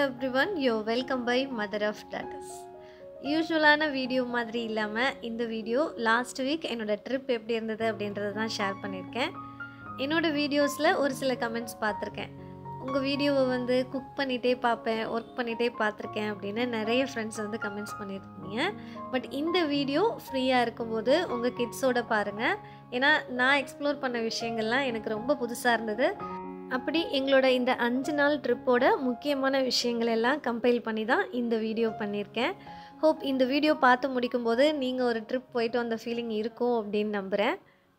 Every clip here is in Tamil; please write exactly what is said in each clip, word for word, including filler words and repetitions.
everyone, you're welcome by Mother of Daughters. யூசுவலான வீடியோ மாதிரி இல்லாமல் இந்த வீடியோ லாஸ்ட் வீக் என்னோடய ட்ரிப் எப்படி இருந்தது அப்படின்றத தான் ஷேர் பண்ணியிருக்கேன். என்னோடய வீடியோஸில் ஒரு சில கமெண்ட்ஸ் பார்த்துருக்கேன். உங்கள் வீடியோவை வந்து குக் பண்ணிகிட்டே பார்ப்பேன், ஒர்க் பண்ணிகிட்டே பார்த்துருக்கேன் அப்படின்னு நிறைய ஃப்ரெண்ட்ஸ் வந்து கமெண்ட்ஸ் பண்ணியிருக்கீங்க. பட் இந்த வீடியோ ஃப்ரீயாக இருக்கும்போது உங்கள் கிட்ஸோட பாருங்கள். ஏன்னா நான் எக்ஸ்ப்ளோர் பண்ண விஷயங்கள்லாம் எனக்கு ரொம்ப புதுசாக இருந்தது. அப்படி எங்களோட இந்த அஞ்சு நாள் ட்ரிப்போட முக்கியமான விஷயங்கள் எல்லாம் கம்பைல் பண்ணி தான் இந்த வீடியோ பண்ணியிருக்கேன். ஹோப் இந்த வீடியோ பார்த்து முடிக்கும்போது நீங்கள் ஒரு ட்ரிப் போயிட்டு வந்த ஃபீலிங் இருக்கும் அப்படின்னு நம்புகிறேன்.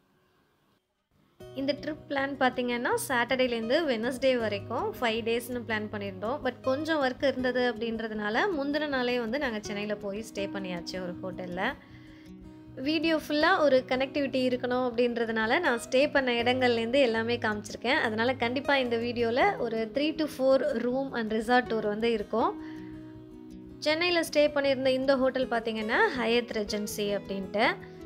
இந்த ட்ரிப் பிளான் பார்த்திங்கன்னா சாட்டர்டேலேருந்து வெனஸ்டே வரைக்கும் ஃபைவ் டேஸ்னு பிளான் பண்ணியிருந்தோம். பட் கொஞ்சம் ஒர்க் இருந்தது அப்படின்றதுனால முந்தின நாளே வந்து நாங்கள் சென்னையில் போய் ஸ்டே பண்ணியாச்சு ஒரு ஹோட்டலில். வீடியோ ஃபுல்லாக ஒரு கனெக்டிவிட்டி இருக்கணும் அப்படின்றதுனால நான் ஸ்டே பண்ண இடங்கள்லேருந்து எல்லாமே காமிச்சிருக்கேன். அதனால் கண்டிப்பாக இந்த வீடியோவில் ஒரு three to four room and resort tour வந்து இருக்கும். சென்னையில் ஸ்டே பண்ணியிருந்த இந்த ஹோட்டல் பார்த்திங்கன்னா ஹயத் ரெஜென்சி அப்படின்ட்டு.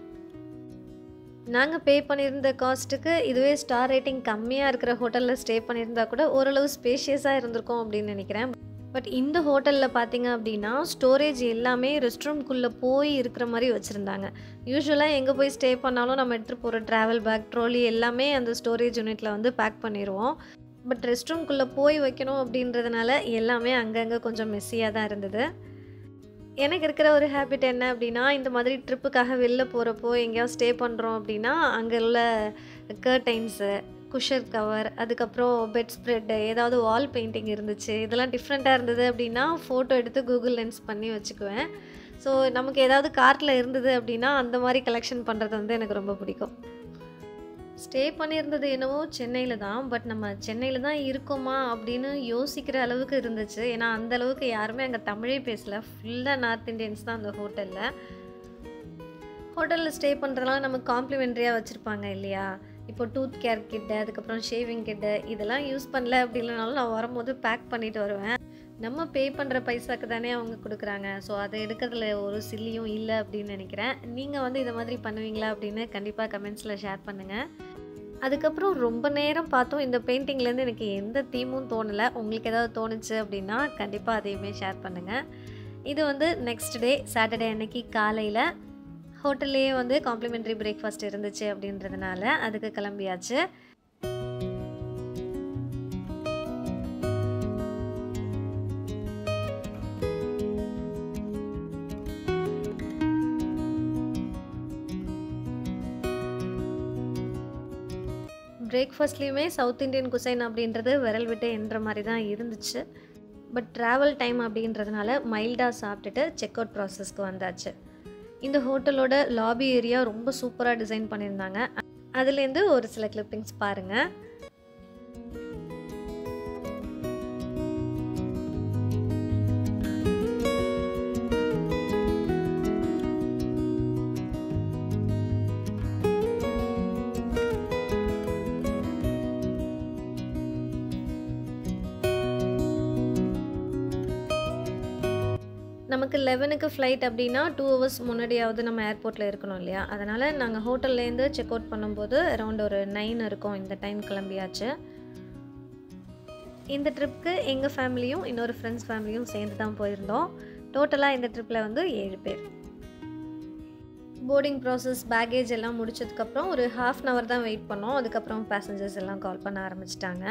நாங்கள் பே பண்ணியிருந்த காஸ்ட்டுக்கு இதுவே ஸ்டார் ரேட்டிங் கம்மியாக இருக்கிற ஹோட்டலில் ஸ்டே பண்ணியிருந்தா கூட ஓரளவு ஸ்பேஷியஸாக இருந்திருக்கும் அப்படின்னு நினைக்கிறேன். பட் இந்த ஹோட்டலில் பார்த்திங்க அப்படின்னா ஸ்டோரேஜ் எல்லாமே ரெஸ்ட் ரூம்குள்ளே போய் இருக்கிற மாதிரி வச்சுருந்தாங்க. யூஸ்வலாக எங்கே போய் ஸ்டே பண்ணாலும் நம்ம எடுத்துகிட்டு போகிற ட்ராவல் பேக், ட்ரோலி எல்லாமே அந்த ஸ்டோரேஜ் யூனிட்டில் வந்து பேக் பண்ணிடுவோம். பட் ரெஸ்ட் ரூம்குள்ளே போய் வைக்கணும் அப்படின்றதுனால எல்லாமே அங்கங்கே கொஞ்சம் மெஸ்ஸியாக தான் இருந்தது. எனக்கு இருக்கிற ஒரு ஹேபிட் என்ன அப்படின்னா, இந்த மாதிரி ட்ரிப்புக்காக வெளில போகிறப்போ எங்கேயாவது ஸ்டே பண்ணுறோம் அப்படின்னா அங்கே உள்ள கர்டைன்ஸு, குஷர் கவர், அதுக்கப்புறம் பெட் ஸ்ப்ரெட்டு, ஏதாவது வால் பெயிண்டிங் இருந்துச்சு, இதெல்லாம் டிஃப்ரெண்ட்டாக இருந்தது அப்படின்னா ஃபோட்டோ எடுத்து கூகுள் லென்ஸ் பண்ணி வச்சுக்குவேன். ஸோ நமக்கு ஏதாவது கார்ட்டில் இருந்தது அப்படின்னா அந்த மாதிரி கலெக்ஷன் பண்ணுறது வந்து எனக்கு ரொம்ப பிடிக்கும். ஸ்டே பண்ணியிருந்தது என்னவோ சென்னையில் தான். பட் நம்ம சென்னையில் தான் இருக்கோமா அப்படின்னு யோசிக்கிற அளவுக்கு இருந்துச்சு. ஏன்னா அந்தளவுக்கு யாருமே அங்கே தமிழே பேசலை. ஃபுல்லாக நார்த் இண்டியன்ஸ் தான் அந்த ஹோட்டலில். ஹோட்டலில் ஸ்டே பண்ணுறதுலாம் நமக்கு காம்ப்ளிமெண்ட்ரியாக வச்சுருப்பாங்க இல்லையா. இப்போ டூத் கேர் கிட்டு, அதுக்கப்புறம் ஷேவிங் கிட்டு, இதெல்லாம் யூஸ் பண்ணல அப்படி இல்லைனாலும் நான் வரும்போது பேக் பண்ணிவிட்டு வருவேன். நம்ம பே பண்ணுற பைசாக்கு தானே அவங்க கொடுக்குறாங்க. ஸோ அதை எடுக்கிறதுல ஒரு சில்லியும் இல்லை அப்படின்னு நினைக்கிறேன். நீங்கள் வந்து இதை மாதிரி பண்ணுவீங்களா அப்படின்னு கண்டிப்பாக கமெண்ட்ஸில் ஷேர் பண்ணுங்கள். அதுக்கப்புறம் ரொம்ப நேரம் பார்த்தோம். இந்த பெயிண்டிங்லேருந்து எனக்கு எந்த தீமும் தோணலை. உங்களுக்கு ஏதாவது தோணுச்சு அப்படின்னா கண்டிப்பாக அதையுமே ஷேர் பண்ணுங்கள். இது வந்து நெக்ஸ்ட் டே சாட்டர்டே அன்னைக்கு காலையில் ஹோட்டல்லையே வந்து காம்ப்ளிமெண்ட்ரி பிரேக்ஃபாஸ்ட் இருந்துச்சு அப்படின்றதுனால அதுக்கு கிளம்பியாச்சு. பிரேக்ஃபாஸ்ட்லேயுமே சவுத் இண்டியன் குசைன் அப்படின்றது விரல் விட்டு என்ற மாதிரி தான் இருந்துச்சு. பட் ட்ராவல் டைம் அப்படின்றதுனால மைல்டாக சாப்பிட்டுட்டு செக் அவுட் ப்ராசஸ்க்கு வந்தாச்சு. இந்த ஹோட்டலோட லாபி ஏரியா ரொம்ப சூப்பராக டிசைன் பண்ணியிருந்தாங்க. அதுலேருந்து ஒரு சில கிளிப்பிங்ஸ் பாருங்கள். நமக்கு லெவனுக்கு ஃப்ளைட் அப்படின்னா டூ ஹவர்ஸ் முன்னாடியாவது நம்ம ஏர்போர்ட்டில் இருக்கணும் இல்லையா. அதனால் நாங்கள் ஹோட்டல்லேருந்து செக் அவுட் பண்ணும்போது அரௌண்ட் ஒரு நைன் இருக்கும். இந்த டைம் கிளம்பியாச்சு. இந்த ட்ரிப்புக்கு எங்கள் ஃபேமிலியும் இன்னொரு ஃப்ரெண்ட்ஸ் ஃபேமிலியும் சேர்ந்து தான் போயிருந்தோம். டோட்டலாக இந்த ட்ரிப்பில் வந்து ஏழு பேர். போர்டிங் ப்ராசஸ், பேக்கேஜ் எல்லாம் முடிச்சதுக்கப்புறம் ஒரு ஹாஃப் அன் ஹவர் தான் வெயிட் பண்ணோம். அதுக்கப்புறம் பேசஞ்சர்ஸ் எல்லாம் கால் பண்ண ஆரம்பிச்சிட்டாங்க.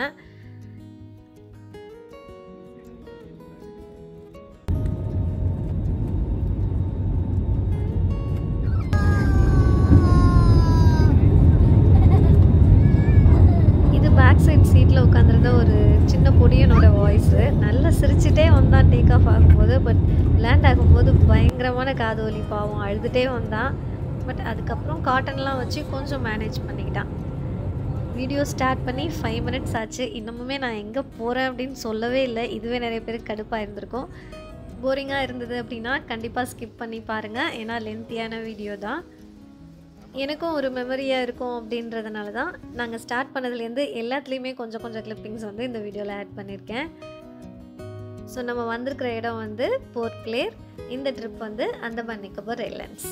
பேக் சைட் சீட்டில் உட்காந்துருந்த ஒரு சின்ன பொடியனோட வாய்ஸு நல்லா சிரிச்சுட்டே வந்தான் டேக் ஆஃப் ஆகும்போது. பட் லேண்ட் ஆகும்போது பயங்கரமான காது வலி, பாவம் அழுதுகிட்டே வந்தான். பட் அதுக்கப்புறம் காட்டன்லாம் வச்சு கொஞ்சம் மேனேஜ் பண்ணிக்கிட்டான். வீடியோ ஸ்டார்ட் பண்ணி ஃபைவ் மினிட்ஸ் ஆச்சு. இன்னமுமே நான் எங்கே போகிறேன் அப்படின்னு சொல்லவே இல்லை. இதுவே நிறைய பேருக்கு கடுப்பாக இருந்திருக்கும். போரிங்காக இருந்தது அப்படின்னா கண்டிப்பாக ஸ்கிப் பண்ணி பாருங்கள். ஏன்னா லென்த்தியான வீடியோ தான். எனக்கும் ஒரு மெமரியாக இருக்கும் அப்படின்றதுனால தான் நாங்கள் ஸ்டார்ட் பண்ணதுலேருந்து எல்லாத்துலேயுமே கொஞ்சம் கொஞ்சம் கிளிப்பிங்ஸ் வந்து இந்த வீடியோவில் ஆட் பண்ணியிருக்கேன். ஸோ நம்ம வந்திருக்கிற இடம் வந்து போர்ட் கிளேர். இந்த ட்ரிப் வந்து அந்தமான் நிக்கோபார் ஐலண்ட்ஸ்.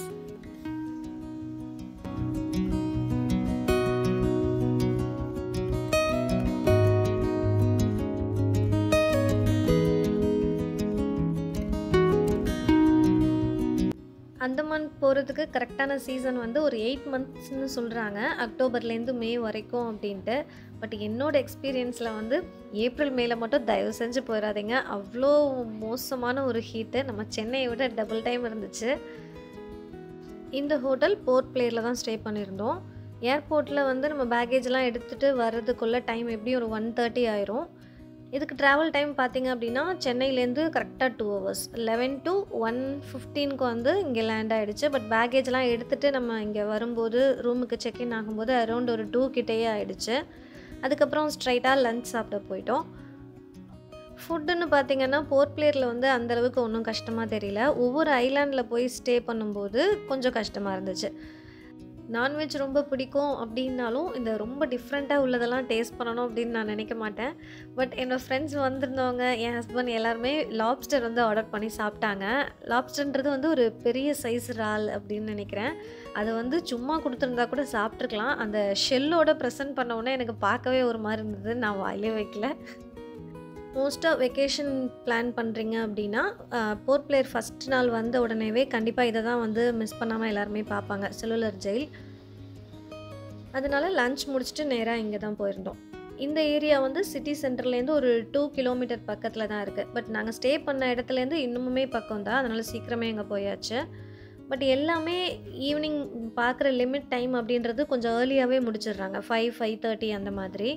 அந்தமான் போகிறதுக்கு கரெக்டான சீசன் வந்து ஒரு எயிட் மந்த்ஸ்னு சொல்கிறாங்க, அக்டோபர்லேருந்து மே வரைக்கும் அப்படின்ட்டு. பட் என்னோடய எக்ஸ்பீரியன்ஸில் வந்து ஏப்ரல் மேல மட்டும் தயவு செஞ்சு போயிடாதீங்க. அவ்வளோ மோசமான ஒரு ஹீட்டு, நம்ம சென்னையை விட டபுள் டைம் இருந்துச்சு. இந்த ஹோட்டல் போர்ட் பிளேரில் தான் ஸ்டே பண்ணியிருந்தோம். ஏர்போர்ட்டில் வந்து நம்ம பேக்கேஜ்லாம் எடுத்துகிட்டு வர்றதுக்குள்ளே டைம் எப்படியும் ஒரு ஒன் தேர்ட்டி ஆயிரும். இதுக்கு ட்ராவல் டைம் பார்த்திங்க அப்படின்னா சென்னையிலேருந்து கரெக்டாக two hours eleven to one ஃபிஃப்டீனுக்கு வந்து இங்கே லேண்ட் ஆகிடுச்சு. பட் பேக்கேஜ்லாம் எடுத்துகிட்டு நம்ம இங்கே வரும்போது ரூமுக்கு செக்இன் ஆகும்போது அரௌண்ட் ஒரு டூ கிட்டேயே ஆகிடுச்சு. அதுக்கப்புறம் ஸ்ட்ரைட்டாக லஞ்ச் சாப்பிட போயிட்டோம். ஃபுட்டுன்னு பார்த்திங்கன்னா போர்ட் பிளேரில் வந்து அந்தளவுக்கு ஒன்றும் கஷ்டமாக தெரியல. ஒவ்வொரு ஐலாண்டில் போய் ஸ்டே பண்ணும்போது கொஞ்சம் கஷ்டமாக இருந்துச்சு. நான்வெஜ் ரொம்ப பிடிக்கும் அப்படின்னாலும் இந்த ரொம்ப டிஃப்ரெண்ட்டாக உள்ளதெல்லாம் டேஸ்ட் பண்ணணும் அப்படின்னு நான் நினைக்க மாட்டேன். பட் என்னோடய ஃப்ரெண்ட்ஸ் வந்திருந்தவங்க, என் ஹஸ்பண்ட் எல்லாருமே லாப்ஸ்டர் வந்து ஆர்டர் பண்ணி சாப்பிட்டாங்க. லாப்ஸ்டர்ன்றது வந்து ஒரு பெரிய சைஸ் இறால் அப்படின்னு நினைக்கிறேன். அது வந்து சும்மா கொடுத்துருந்தா கூட சாப்பிட்ருக்கலாம். அந்த ஷெல்லோட ப்ரெசென்ட் பண்ண உடனே எனக்கு பார்க்கவே ஒரு மாதிரி இருந்தது, நான் வாயிலே வைக்கல. மோஸ்ட்டாக வெக்கேஷன் பிளான் பண்ணுறீங்க அப்படின்னா போர்ட் பிளேர் ஃபஸ்ட் நாள் வந்த உடனேவே கண்டிப்பாக இதை தான் வந்து மிஸ் பண்ணாமல் எல்லாருமே பார்ப்பாங்க, செல்லுலர் ஜெயில். அதனால லன்ச் முடிச்சுட்டு நேராக இங்கே தான் போயிருந்தோம். இந்த ஏரியா வந்து சிட்டி சென்டர்லேருந்து ஒரு டூ கிலோமீட்டர் பக்கத்தில் தான் இருக்குது. பட் நாங்கள் ஸ்டே பண்ண இடத்துலேருந்து இன்னுமுமே பக்கம் தான், அதனால் சீக்கிரமே இங்கே போயாச்சு. பட் எல்லாமே ஈவினிங் பார்க்குற லிமிட் டைம் அப்படின்றது கொஞ்சம் ஏர்லியாகவே முடிச்சிடுறாங்க, ஃபைவ் ஃபைவ் தேர்ட்டி அந்த மாதிரி.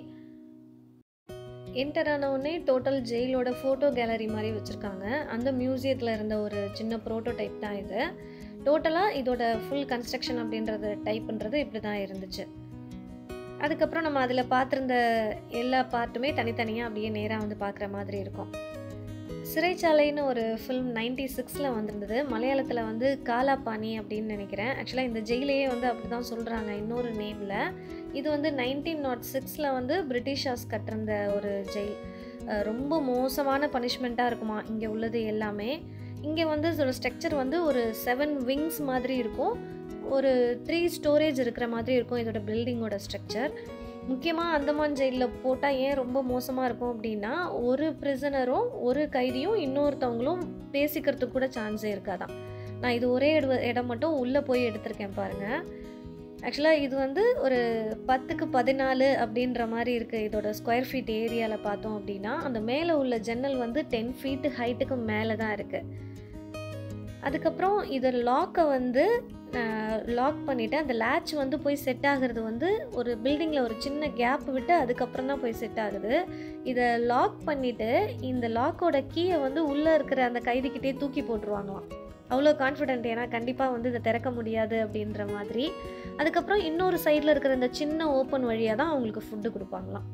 என்டர் ஆனவுடனே டோட்டல் ஜெயிலோட ஃபோட்டோ கேலரி மாதிரி வச்சுருக்காங்க. அந்த மியூசியத்தில் இருந்த ஒரு சின்ன ப்ரோட்டோடைப் தான் இது. டோட்டலாக இதோட ஃபுல் கன்ஸ்ட்ரக்ஷன் அப்படின்றது டைப்புன்றது இப்படி தான் இருந்துச்சு. அதுக்கப்புறம் நம்ம அதில் பார்த்துருந்த எல்லா பார்ட்டுமே தனித்தனியாக அப்படியே நேராக வந்து பார்க்குற மாதிரி இருக்கும். சிறைச்சாலைன்னு ஒரு ஃபில்ம் நைன்டி சிக்ஸில் வந்திருந்தது. மலையாளத்தில் வந்து காலாபாணி அப்படின்னு நினைக்கிறேன். ஆக்சுவலாக இந்த ஜெயிலையே வந்து அப்படி தான் சொல்கிறாங்க இன்னொரு நேமில். இது வந்து நைன்டீன் நாட் சிக்ஸில் வந்து பிரிட்டிஷர்ஸ் கட்டிருந்த ஒரு ஜெயில். ரொம்ப மோசமான பனிஷ்மெண்ட்டாக இருக்குமா இங்கே உள்ளது எல்லாமே. இங்கே வந்து இதோட ஸ்ட்ரக்சர் வந்து ஒரு செவன் விங்ஸ் மாதிரி இருக்கும், ஒரு த்ரீ ஸ்டோரேஜ் இருக்கிற மாதிரி இருக்கும் இதோட பில்டிங்கோட ஸ்ட்ரக்சர். முக்கியமாக அந்தமான் ஜெயிலில் போட்டால் ஏன் ரொம்ப மோசமாக இருக்கும் அப்படின்னா, ஒரு பிரிசனரும் ஒரு கைதியும் இன்னொருத்தவங்களும் பேசிக்கிறதுக்கு கூட சான்ஸே இருக்காதான். நான் இது ஒரே இட இடம் மட்டும் உள்ளே போய் எடுத்திருக்கேன் பாருங்கள். ஆக்சுவலாக இது வந்து ஒரு பத்துக்கு பதினாலு அப்படின்ற மாதிரி இருக்குது இதோட ஸ்கொயர் ஃபீட் ஏரியாவில் பார்த்தோம் அப்படின்னா. அந்த மேலே உள்ள ஜன்னல் வந்து டென் ஃபீட்டு ஹைட்டுக்கு மேலே தான் இருக்குது. அதுக்கப்புறம் இதை லாக்கை வந்து லாக் பண்ணிவிட்டு அந்த லேட்ச் வந்து போய் செட் ஆகிறது வந்து ஒரு பில்டிங்கில் ஒரு சின்ன கேப் விட்டு அதுக்கப்புறம் தான் போய் செட் ஆகுது. இதை லாக் பண்ணிவிட்டு இந்த லாக்கோட கீயை வந்து உள்ளே இருக்கிற அந்த கைதிக்கிட்டே தூக்கி போட்டுருவாங்களாம். அவ்வளோ கான்ஃபிடென்ட், ஏன்னா கண்டிப்பாக வந்து இதை திறக்க முடியாது அப்படின்ற மாதிரி. அதுக்கப்புறம் இன்னொரு சைடில் இருக்கிற இந்த சின்ன ஓப்பன் வழியாக தான் அவங்களுக்கு ஃபுட்டு கொடுப்பாங்களாம்.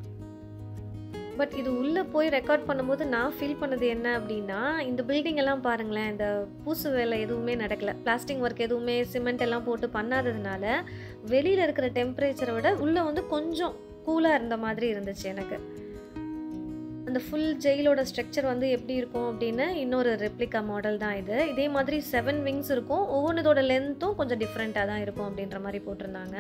பட் இது உள்ளே போய் ரெக்கார்ட் பண்ணும்போது நான் ஃபீல் பண்ணது என்ன அப்படின்னா, இந்த பில்டிங் எல்லாம் பாருங்களேன், இந்த பூசு வேலை எதுவுமே நடக்கலை, பிளாஸ்டிக் ஒர்க் எதுவுமே சிமெண்ட் எல்லாம் போட்டு பண்ணாததுனால வெளியில் இருக்கிற டெம்பரேச்சரை விட உள்ளே வந்து கொஞ்சம் கூலாக இருந்த மாதிரி இருந்துச்சு எனக்கு. அந்த ஃபுல் ஜெயிலோட ஸ்ட்ரக்சர் வந்து எப்படி இருக்கும் அப்படின்னு இன்னொரு ரெப்ளிகா மாடல் தான் இது. இதே மாதிரி செவன் விங்ஸ் இருக்கும், ஒவ்வொன்றதோட லென்த்தும் கொஞ்சம் டிஃப்ரெண்ட்டாக தான் இருக்கும் அப்படின்ற மாதிரி போட்டிருந்தாங்க.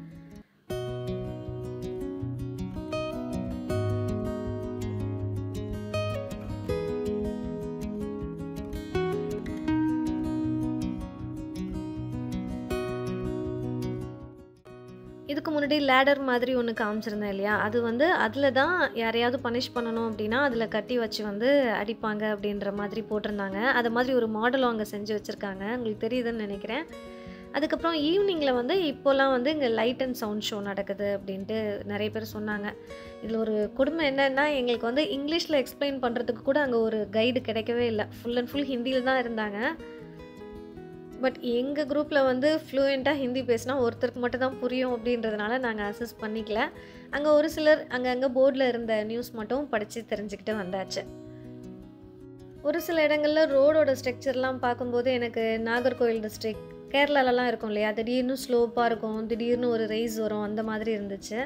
இதுக்கு முன்னாடி லேடர் மாதிரி ஒன்று காமிச்சிருந்தேன் இல்லையா, அது வந்து அதில் தான் யாரையாவது பனிஷ் பண்ணணும் அப்படின்னா அதில் கட்டி வச்சு வந்து அடிப்பாங்க அப்படின்ற மாதிரி போட்டிருந்தாங்க. அது மாதிரி ஒரு மாடலும் அங்கே செஞ்சு வச்சுருக்காங்க, உங்களுக்கு தெரியுதுன்னு நினைக்கிறேன். அதுக்கப்புறம் ஈவினிங்கில் வந்து இப்போலாம் வந்து இங்கே லைட் அண்ட் சவுண்ட் ஷோ நடக்குது அப்படின்ட்டு நிறைய பேர் சொன்னாங்க. இதில் ஒரு கொடுமை என்னென்னா, எங்களுக்கு வந்து இங்கிலீஷில் எக்ஸ்பிளைன் பண்ணுறதுக்கு கூட அங்கே ஒரு கைடு கிடைக்கவே இல்லை. ஃபுல் அண்ட் ஃபுல் ஹிந்தியில் தான் இருந்தாங்க. பட் எங்கள் குரூப்பில் வந்து ஃப்ளூயண்ட்டாக ஹிந்தி பேசினா ஒருத்தருக்கு மட்டும் தான் புரியும் அப்படின்றதுனால நாங்கள் அசஸ் பண்ணிக்கல. அங்கே ஒரு சிலர் அங்கங்கே போர்டில் இருந்த நியூஸ் மட்டும் படித்து தெரிஞ்சுக்கிட்டு வந்தாச்சு. ஒரு சில இடங்களில் ரோடோட ஸ்ட்ரக்சர்லாம் பார்க்கும்போது எனக்கு நாகர்கோவில் டிஸ்ட்ரிக்ட் கேரளாலலாம் இருக்கும் இல்லையா, திடீர்னு ஸ்லோப்பாக இருக்கும், திடீர்னு ஒரு ரைஸ் வரும், அந்த மாதிரி இருந்துச்சு.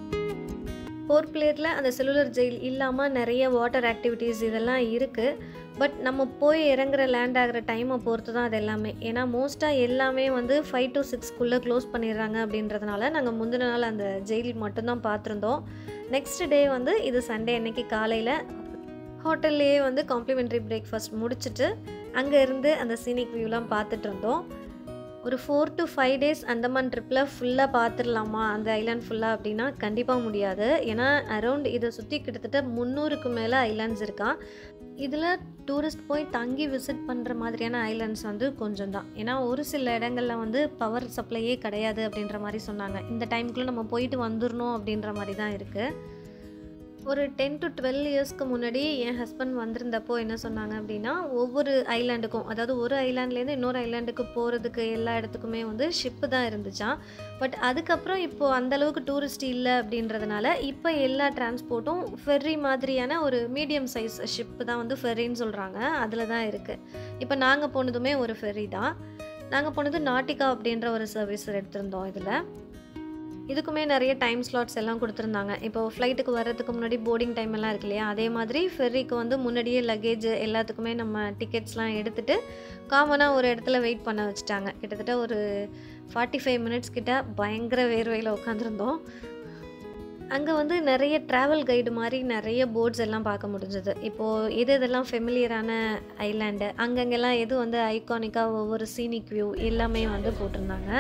போர்ட் பிளேரில் அந்த செல்லுலர் ஜெயில் இல்லாமல் நிறைய வாட்டர் ஆக்டிவிட்டீஸ் இதெல்லாம் இருக்குது. பட் நம்ம போய் இறங்குற லேண்ட் ஆகிற டைமை பொறுத்து தான் அது எல்லாமே. ஏன்னா மோஸ்ட்டாக எல்லாமே வந்து ஃபைவ் டு சிக்ஸ்க்குள்ளே க்ளோஸ் பண்ணிடுறாங்க அப்படின்றதுனால நாங்கள் முந்தின நாள் அந்த ஜெயில் மட்டும்தான் பார்த்துருந்தோம். நெக்ஸ்ட் டே வந்து இது சண்டே அன்னைக்கு காலையில் ஹோட்டல்லையே வந்து காம்ப்ளிமெண்ட்ரி பிரேக்ஃபாஸ்ட் முடிச்சுட்டு அங்கே இருந்து அந்த சீனிக் வியூலாம் பார்த்துட்டு இருந்தோம். ஒரு four to five days Andaman ட்ரிப்பில் ஃபுல்லாக பார்த்துடலாமா அந்த ஐலாண்ட் ஃபுல்லாக அப்படின்னா கண்டிப்பாக முடியாது. ஏன்னா அரௌண்ட் இதை சுற்றி கிட்டத்தட்ட முந்நூறுக்கு மேலே ஐலாண்ட்ஸ் இருக்கான். இதில் டூரிஸ்ட் போய் தங்கி விசிட் பண்ணுற மாதிரியான ஐலாண்ட்ஸ் வந்து கொஞ்சம் தான். ஏன்னா ஒரு சில இடங்களில் வந்து பவர் சப்ளையே கிடையாது அப்படின்ற மாதிரி சொன்னாங்க. இந்த டைமுக்குள்ளே நம்ம போயிட்டு வந்துடணும் அப்படின்ற மாதிரி தான் இருக்குது. ஒரு டென் டு டுவெல் இயர்ஸ்க்கு முன்னாடி என் ஹஸ்பண்ட் வந்திருந்தப்போ என்ன சொன்னாங்க அப்படின்னா, ஒவ்வொரு ஐலாண்டுக்கும், அதாவது ஒரு ஐலாண்ட்லேருந்து இன்னொரு ஐலாண்டுக்கு போகிறதுக்கு எல்லா இடத்துக்குமே வந்து ஷிப்பு தான் இருந்துச்சான். பட் அதுக்கப்புறம் இப்போது அந்தளவுக்கு டூரிஸ்ட் இல்லை அப்படின்றதுனால இப்போ எல்லா டிரான்ஸ்போர்ட்டும் ஃபெர்ரி மாதிரியான ஒரு மீடியம் சைஸ் ஷிப்பு தான் வந்து ஃபெர்ரின்னு சொல்கிறாங்க, அதில் தான் இருக்குது. இப்போ நாங்கள் போனதுமே ஒரு ஃபெர்ரி தான். நாங்கள் போனது நாட்டிகா அப்படின்ற ஒரு சர்வீஸ் எடுத்திருந்தோம். இதில் இதுக்குமே நிறைய டைம் ஸ்லாட்ஸ் எல்லாம் கொடுத்துருந்தாங்க. இப்போ ஃப்ளைட்டுக்கு வர்றதுக்கு முன்னாடி போர்டிங் டைம் எல்லாம் இருக்கு இல்லையா, அதே மாதிரி ஃபெர்ரிக்கு வந்து முன்னாடியே லக்கேஜ் எல்லாத்துக்குமே நம்ம டிக்கெட்ஸ்லாம் எடுத்துகிட்டு காமனாக ஒரு இடத்துல வெயிட் பண்ண வச்சுட்டாங்க. கிட்டத்தட்ட ஒரு ஃபார்ட்டி ஃபைவ் மினிட்ஸ் கிட்ட பயங்கர வேர்வையில் உட்காந்துருந்தோம். அங்கே வந்து நிறைய ட்ராவல் கைடு மாதிரி நிறைய போர்ட்ஸ் எல்லாம் பார்க்க முடிஞ்சது. இப்போது எது இதெல்லாம் ஃபெமிலியரான ஐலாண்டு, அங்கங்கெல்லாம் எது வந்து ஐகானிக்காக ஒவ்வொரு சீனிக் வியூ எல்லாமே வந்து போட்டிருந்தாங்க.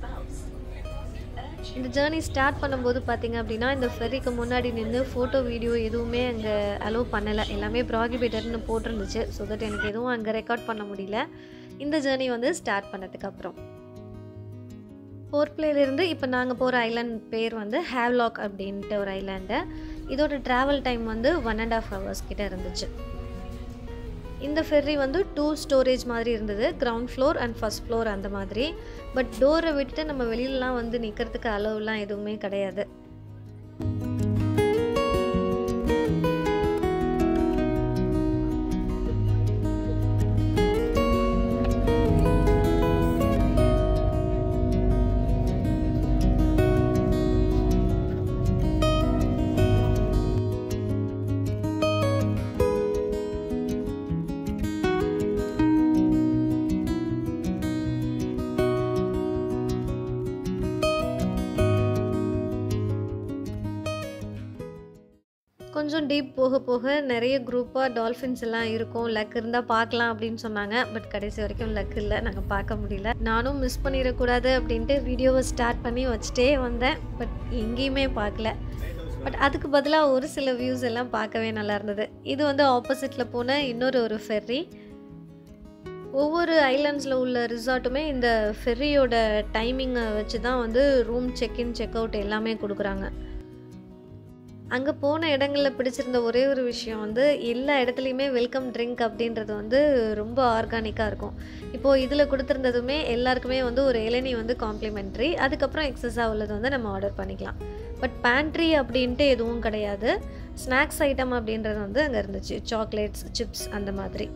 இந்த ஜேர்னி ஸ்டார்ட் பண்ணும்போது பார்த்திங்க அப்படின்னா இந்த ஃபெர்ரிக்கு முன்னாடி நின்று ஃபோட்டோ வீடியோ எதுவுமே அங்கே அலோவ் பண்ணலை, எல்லாமே ப்ராகிபிட்டட்னு போட்டிருந்துச்சு. ஸோ தட் எனக்கு எதுவும் அங்கே ரெக்கார்ட் பண்ண முடியல. இந்த ஜேர்னி வந்து ஸ்டார்ட் பண்ணதுக்கப்புறம் போர்ட் பிளேலேருந்து இப்போ நாங்கள் போகிற ஐலாண்ட் பேர் வந்து ஹேவ்லாக் அப்படின்ட்டு ஒரு ஐலாண்டு. இதோட ட்ராவல் டைம் வந்து ஒன் அண்ட் ஆஃப் ஹவர்ஸ் கிட்ட இருந்துச்சு. இந்த ஃபெர்ரி வந்து டூ ஸ்டோரேஜ் மாதிரி இருந்தது, ground floor and first floor அந்த மாதிரி. பட் டோரை விட்டுட்டு நம்ம வெளியிலலாம் வந்து நிற்கிறதுக்கு அளவுலாம் எதுவுமே கிடையாது. கொஞ்சம் டீப் போக போக நிறைய குரூப்பாக டால்ஃபின்ஸ் எல்லாம் இருக்கும். லக் இருந்தால் பார்க்கலாம் அப்படின்னு சொன்னாங்க. பட் கடைசி வரைக்கும் லக் இல்லை, நாங்கள் பார்க்க முடியல. நானும் மிஸ் பண்ணிடக்கூடாது அப்படின்ட்டு வீடியோவை ஸ்டார்ட் பண்ணி வச்சுட்டே வந்தேன். பட் எங்கேயுமே பார்க்கல. பட் அதுக்கு பதிலாக ஒரு சில வியூஸ் எல்லாம் பார்க்கவே நல்லா இருந்தது. இது வந்து ஆப்போசிட்டில் போன இன்னொரு ஒரு ஃபெர்ரி. ஒவ்வொரு ஐலாண்ட்ஸில் உள்ள ரிசார்ட்டுமே இந்த ஃபெர்ரியோட டைமிங்கை வச்சு தான் வந்து ரூம் செக்இன் செக் அவுட் எல்லாமே கொடுக்குறாங்க. அங்கே போன இடங்களில் பிடிச்சிருந்த ஒரே ஒரு விஷயம் வந்து எல்லா இடத்துலையுமே வெல்கம் ட்ரிங்க் அப்படின்றது வந்து ரொம்ப ஆர்கானிக்காக இருக்கும். இப்போது இதில் கொடுத்துருந்ததுமே எல்லாருக்குமே வந்து ஒரு இளநீ வந்து காம்ப்ளிமெண்ட்ரி, அதுக்கப்புறம் எக்ஸஸாக உள்ளது வந்து நம்ம ஆர்டர் பண்ணிக்கலாம். பட் பேண்ட்ரி அப்படின்ட்டு எதுவும் கிடையாது. ஸ்நாக்ஸ் ஐட்டம் அப்படின்றது வந்து அங்கே இருந்துச்சு, சாக்லேட்ஸ், சிப்ஸ் அந்த மாதிரி.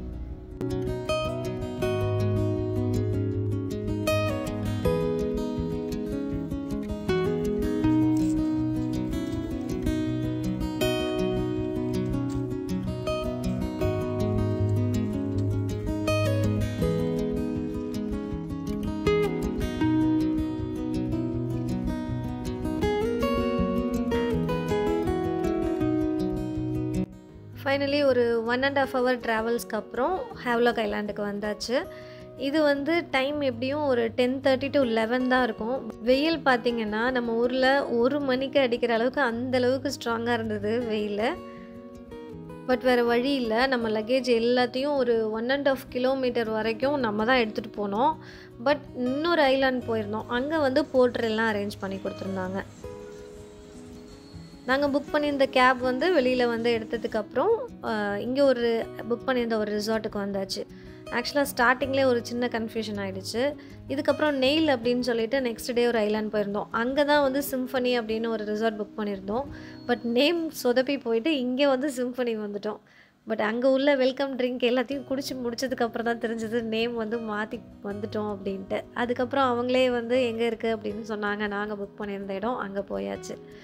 ஃபைனலி ஒரு ஒன் அண்ட் ஆஃப் ஹவர் ட்ராவல்ஸ்க்கு அப்புறம் ஹேவ்லாக் ஐலாண்டுக்கு வந்தாச்சு. இது வந்து டைம் எப்படியும் ஒரு டென் தேர்ட்டி டு லெவன் தான் இருக்கும். வெயில் பார்த்திங்கன்னா நம்ம ஊரில் ஒரு மணிக்கு அடிக்கிற அளவுக்கு அந்தளவுக்கு ஸ்ட்ராங்காக இருந்தது வெயில். பட் வேறு வழி இல்லை, நம்ம லக்கேஜ் எல்லாத்தையும் ஒரு ஒன் அண்ட் ஆஃப் கிலோமீட்டர் வரைக்கும் நம்ம தான் எடுத்துகிட்டு போனோம். பட் இன்னொரு ஐலாண்ட் போயிருந்தோம், அங்கே வந்து போர்ட்டரெல்லாம் அரேஞ்ச் பண்ணி கொடுத்துருந்தாங்க. நாங்கள் புக் பண்ணியிருந்த கேப் வந்து வெளியில் வந்து எடுத்ததுக்கப்புறம் இங்கே ஒரு புக் பண்ணியிருந்த ஒரு ரிசார்ட்டுக்கு வந்தாச்சு. ஆக்சுவலாக ஸ்டார்டிங்லேயே ஒரு சின்ன கன்ஃபியூஷன் ஆகிடுச்சு. இதுக்கப்புறம் நெயில் அப்படின்னு சொல்லிட்டு நெக்ஸ்ட் டே ஒரு ஐலாண்ட் போயிருந்தோம். அங்கே தான் வந்து சிம்ஃபனி அப்படின்னு ஒரு ரிசார்ட் புக் பண்ணியிருந்தோம். பட் நேம் சொதப்பி போயிட்டு இங்கே வந்து சிம்ஃபனி வந்துட்டோம். பட் அங்கே உள்ள வெல்கம் ட்ரிங்க் எல்லாத்தையும் குடிச்சு முடிச்சதுக்கப்புறம் தான் தெரிஞ்சது நேம் வந்து மாற்றி வந்துட்டோம் அப்படின்ட்டு. அதுக்கப்புறம் அவங்களே வந்து எங்கே இருக்குது அப்படின்னு சொன்னாங்க. நாங்கள் புக் பண்ணியிருந்த இடம் அங்கே போயாச்சு.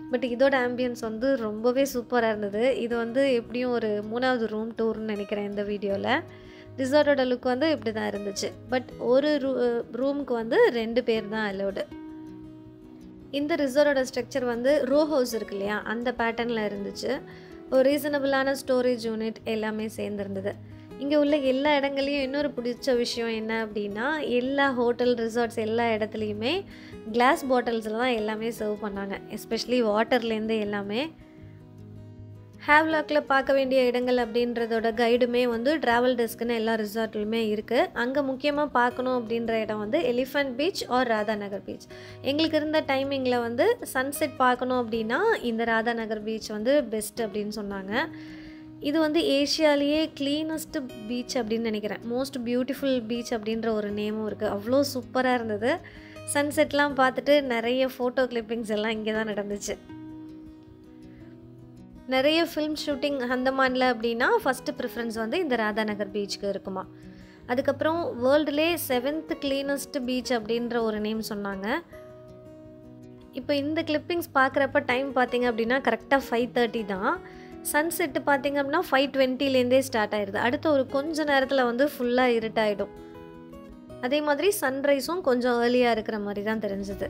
பட் இதோட ஆம்பியன்ஸ் வந்து ரொம்பவே சூப்பராக இருந்தது. இது வந்து எப்படியும் ஒரு மூணாவது ரூம் டூர்னு நினைக்கிறேன் இந்த வீடியோவில். ரிசார்ட்டோட லுக் வந்து இப்படி தான் இருந்துச்சு. பட் ஒரு ரூ ரூமுக்கு வந்து ரெண்டு பேர் தான் அலோடு. இந்த ரிசார்ட்டோட ஸ்ட்ரக்சர் வந்து ரோ ஹவுஸ் இருக்கு இல்லையா, அந்த பேட்டர்னில் இருந்துச்சு. ஒரு ரீசனபிளான ஸ்டோரேஜ் யூனிட் எல்லாமே சேர்ந்துருந்தது. இங்கே உள்ள எல்லா இடங்களையும் இன்னொரு பிடிச்ச விஷயம் என்ன அப்படின்னா, எல்லா ஹோட்டல் ரிசார்ட்ஸ் எல்லா இடத்துலையுமே கிளாஸ் பாட்டில்ஸில் தான் எல்லாமே சர்வ் பண்ணாங்க. எஸ்பெஷலி வாட்டர்லேருந்து எல்லாமே. ஹேவ்லாக்கில் பார்க்க வேண்டிய இடங்கள் அப்படின்றதோட கைடுமே வந்து ட்ராவல் டெஸ்க்குன்னு எல்லா ரிசார்ட்லையுமே இருக்குது. அங்கே முக்கியமாக பார்க்கணும் அப்படின்ற இடம் வந்து elephant beach or Radhanagar beach. எங்களுக்கு இருந்த டைமிங்கில் வந்து சன்செட் பார்க்கணும் அப்படின்னா இந்த ராதாநகர் பீச் வந்து பெஸ்ட் அப்படின்னு சொன்னாங்க. இது வந்து ஏஷியாலேயே க்ளீனஸ்ட் பீச் அப்படின்னு நினைக்கிறேன். மோஸ்ட் பியூட்டிஃபுல் பீச் அப்படின்ற ஒரு நேமும் இருக்குது. அவ்வளோ சூப்பராக இருந்தது. சன்செட்லாம் பார்த்துட்டு நிறைய ஃபோட்டோ கிளிப்பிங்ஸ் எல்லாம் இங்கே தான் நடந்துச்சு. நிறைய ஃபில்ம் ஷூட்டிங் அந்தமானில் அப்படின்னா ஃபஸ்ட்டு ப்ரிஃபரன்ஸ் வந்து இந்த ராதாநகர் பீச்சுக்கு இருக்குமா. அதுக்கப்புறம் வேர்ல்டுலே செவன்த் கிளீனஸ்ட் பீச் அப்படின்ற ஒரு நேம் சொன்னாங்க. இப்போ இந்த கிளிப்பிங்ஸ் பார்க்குறப்ப டைம் பார்த்திங்க அப்படின்னா கரெக்டாக ஃபைவ் தேர்ட்டி தான். சன்செட்டு பார்த்திங்க அப்படின்னா ஃபைவ் டுவெண்ட்டிலேருந்தே ஸ்டார்ட் ஆயிடுது. அடுத்த ஒரு கொஞ்ச நேரத்தில் வந்து ஃபுல்லாக இருட்டாயிடும். அதே மாதிரி சன்ரைஸும் கொஞ்சம் ஏர்லியாக இருக்கிற மாதிரி தான் தெரிஞ்சுது.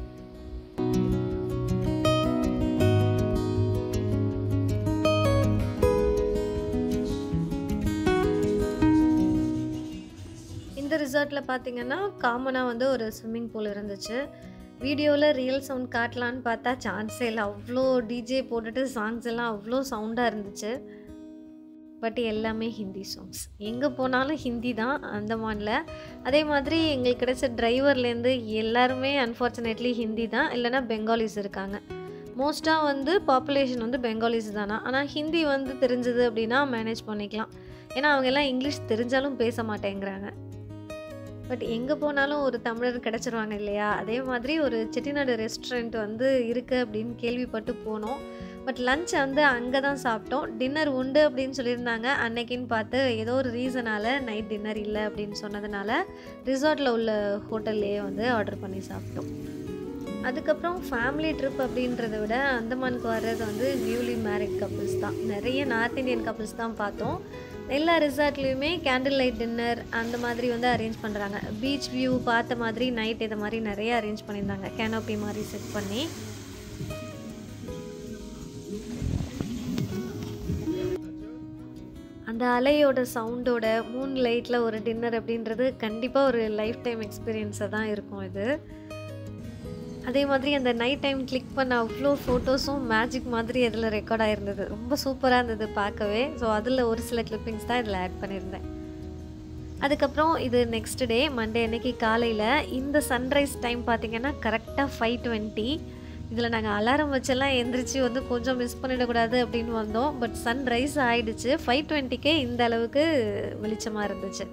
இந்த ரிசார்ட்டில் பார்த்திங்கன்னா காமனாக வந்து ஒரு ஸ்விம்மிங் பூல் இருந்துச்சு. வீடியோவில் ரியல் சவுண்ட் காட்டலான்னு பார்த்தா சான்ஸே இல்லை. அவ்வளோ டிஜே போட்டுட்டு சாங்ஸ் எல்லாம் அவ்வளோ சவுண்டாக இருந்துச்சு. பட் எல்லாமே ஹிந்தி சாங்ஸ். எங்கே போனாலும் ஹிந்தி தான் அந்தமானில். அதே மாதிரி எங்களுக்கு கிடைச்ச டிரைவர்லேருந்து எல்லாருமே அன்ஃபார்ச்சுனேட்லி ஹிந்தி தான், இல்லைனா பெங்காலிஸ் இருக்காங்க. மோஸ்ட்டாக வந்து பாப்புலேஷன் வந்து பெங்காலிஸ் தானா. ஆனால் ஹிந்தி வந்து தெரிஞ்சது அப்படின்னா மேனேஜ் பண்ணிக்கலாம். ஏன்னா அவங்க எல்லாம் இங்கிலீஷ் தெரிஞ்சாலும் பேச மாட்டேங்கிறாங்க. பட் எங்கே போனாலும் ஒரு தமிழர் கிடச்சிருவாங்க இல்லையா. அதே மாதிரி ஒரு செட்டிநாடு ரெஸ்டாரண்ட் வந்து இருக்குது அப்படின்னு கேள்விப்பட்டு போனோம். பட் லன்ச் வந்து அங்கே தான் சாப்பிட்டோம். டின்னர் உண்டு அப்படின்னு சொல்லியிருந்தாங்க. அன்னைக்குன்னு பார்த்து ஏதோ ஒரு ரீசனால் நைட் டின்னர் இல்லை அப்படின்னு சொன்னதுனால ரிசார்ட்டில் உள்ள ஹோட்டல்லையே வந்து ஆர்டர் பண்ணி சாப்பிட்டோம். அதுக்கப்புறம் ஃபேமிலி ட்ரிப் அப்படின்றத விட அந்தமானுக்கு வர்றது வந்து நியூலி மேரிட் கப்புள்ஸ் தான். நிறைய நார்த் இந்தியன் கப்புள்ஸ் தான் பார்த்தோம். எல்லா ரிசார்ட்லேயுமே கேண்டில் லைட் டின்னர் அந்த மாதிரி வந்து அரேஞ்ச் பண்ணுறாங்க. பீச் வியூ பார்த்த மாதிரி நைட் இதை மாதிரி நிறைய அரேஞ்ச் பண்ணியிருந்தாங்க. கேனோப்பி மாதிரி செட் பண்ணி. அந்த அலையோட சவுண்டோட மூன் லைட்டில் ஒரு டின்னர் அப்படின்றது கண்டிப்பாக ஒரு லைஃப் டைம் எக்ஸ்பீரியன்ஸாக தான் இருக்கும் இது. அதே மாதிரி அந்த நைட் டைம் கிளிக் பண்ண அவ்வளோ ஃபோட்டோஸும் மேஜிக் மாதிரி அதில் ரெக்கார்ட் ஆகிருந்தது. ரொம்ப சூப்பராக இருந்தது பார்க்கவே. ஸோ அதில் ஒரு சில கிளிப்பிங்ஸ் தான் இதில் ஆட் பண்ணியிருந்தேன். அதுக்கப்புறம் இது நெக்ஸ்ட் டே மண்டே அன்னைக்கு காலையில் இந்த சன்ரைஸ் டைம் பார்த்திங்கன்னா கரெக்டாக ஃபைவ் டுவெண்ட்டி. இதில் நாங்கள் அலாரம் வச்செல்லாம் எந்திரிச்சு வந்து கொஞ்சம் மிஸ் பண்ணிடக்கூடாது அப்படின்னு வந்தோம். பட் சன்ரைஸ் ஆகிடுச்சு. ஃபைவ் டுவெண்ட்டிக்கே இந்த அளவுக்கு வெளிச்சமாக இருந்துச்சு.